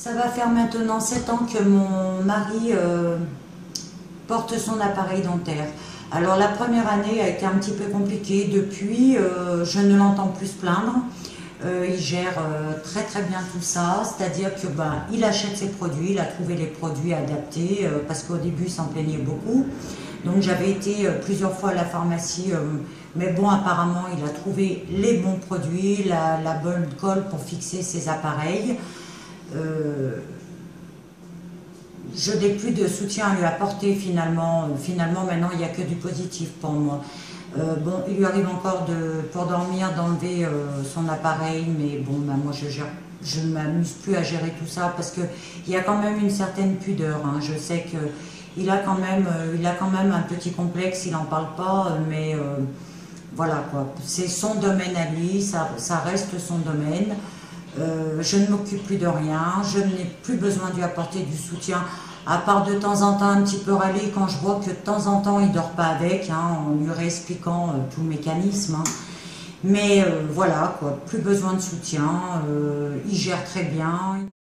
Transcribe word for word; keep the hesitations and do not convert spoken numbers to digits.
Ça va faire maintenant sept ans que mon mari euh, porte son appareil dentaire. Alors la première année a été un petit peu compliquée. Depuis, euh, je ne l'entends plus se plaindre. Euh, il gère euh, très très bien tout ça, c'est-à-dire que ben, il achète ses produits, il a trouvé les produits adaptés euh, parce qu'au début il s'en plaignait beaucoup. Donc j'avais été euh, plusieurs fois à la pharmacie, euh, mais bon apparemment il a trouvé les bons produits, la, la bonne colle pour fixer ses appareils. Euh, je n'ai plus de soutien à lui apporter finalement. Finalement maintenant il n'y a que du positif pour moi. Euh, bon, il lui arrive encore de, pour dormir d'enlever euh, son appareil, mais bon, ben, moi je gère, je ne m'amuse plus à gérer tout ça parce qu'il y a quand même une certaine pudeur. Hein. Je sais qu'il a quand même, euh, il a quand même un petit complexe, il n'en parle pas, euh, mais euh, voilà quoi. C'est son domaine à lui, ça, ça reste son domaine. Euh, je ne m'occupe plus de rien, je n'ai plus besoin de lui apporter du soutien, à part de temps en temps un petit peu râler quand je vois que de temps en temps il ne dort pas avec, hein, en lui réexpliquant euh, tout le mécanisme. Hein. Mais euh, voilà, quoi, plus besoin de soutien, euh, il gère très bien.